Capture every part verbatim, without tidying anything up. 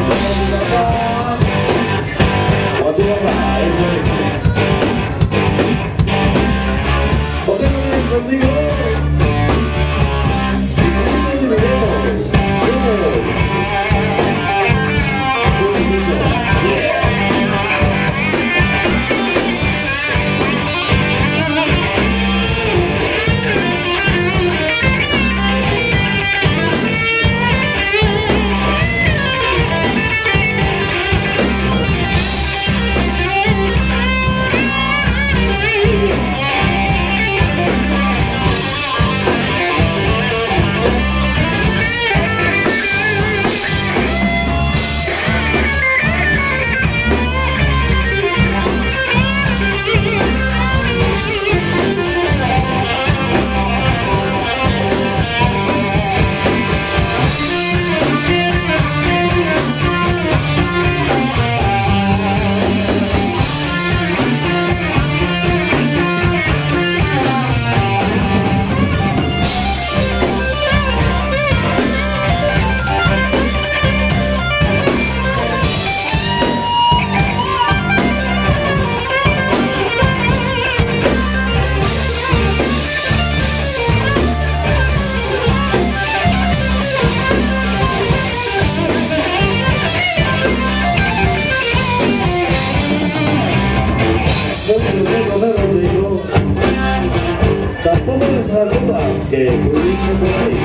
que tuviste por ahí.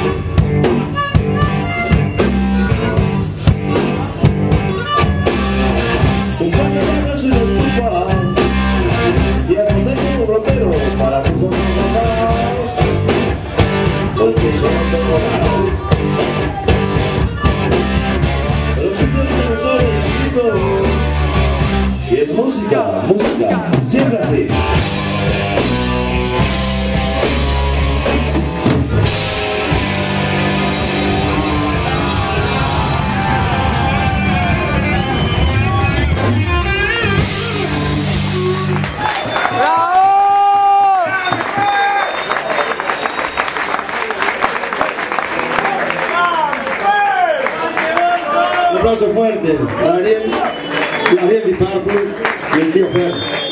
Un par de manos y los tupas y a donde como ropero para tus ojos pasados, porque yo no tengo nada. Pero si te lo soy escrito y es música, música, siempre así. Un aplauso fuerte a Ariel, a Ariel y Pappo Blues y el tío Flor.